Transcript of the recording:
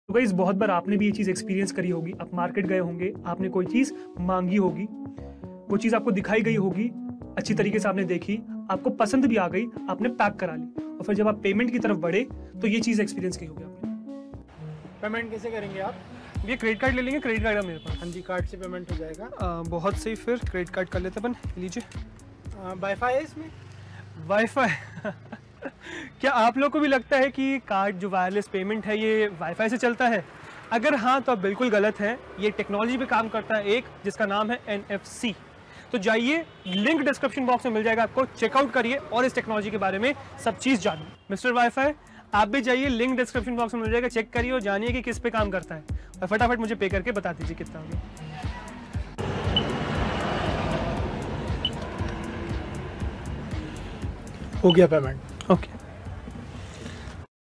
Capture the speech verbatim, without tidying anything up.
तो गाइस बहुत बार आपने भी ये चीज़ एक्सपीरियंस करी होगी। आप मार्केट गए होंगे, आपने कोई चीज़ मांगी होगी, वो चीज़ आपको दिखाई गई होगी, अच्छी तरीके से आपने देखी, आपको पसंद भी आ गई, आपने पैक करा ली, और फिर जब आप पेमेंट की तरफ बढ़े तो ये चीज़ एक्सपीरियंस की होगी आपने। पेमेंट कैसे करेंगे आप? ये क्रेडिट कार्ड ले लेंगे, क्रेडिट कार्ड है मेरे पास। हाँ जी, कार्ड से पेमेंट हो जाएगा। आ, बहुत सही, फिर क्रेडिट कार्ड कर लेते अपन। लीजिए। वाईफाई है इसमें? वाईफाई क्या आप लोग को भी लगता है कि कार्ड जो वायरलेस पेमेंट है ये वाईफाई से चलता है? अगर हाँ तो आप बिल्कुल गलत है। ये टेक्नोलॉजी पे काम करता है एक, जिसका नाम है एन एफ सी। तो जाइए, लिंक डिस्क्रिप्शन बॉक्स में मिल जाएगा आपको, चेकआउट करिए और इस टेक्नोलॉजी के बारे में सब चीज़ जानिए। मिस्टर वाईफाई, आप भी जाइए, लिंक डिस्क्रिप्शन बॉक्स में मिल जाएगा, चेक करिए और जानिए कि किस पे काम करता है, और फटाफट मुझे पे करके बता दीजिए कितना हो गया। हो गया पेमेंट। ओके।